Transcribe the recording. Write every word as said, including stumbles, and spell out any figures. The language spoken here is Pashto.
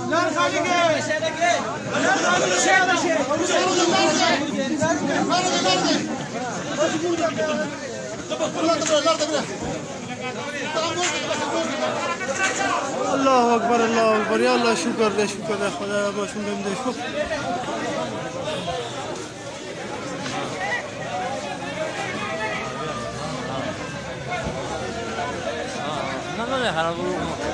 الله اکبر الله اکبر یا الله شکر دې شکر دې خدای ماشوم دې شو no lo dejaron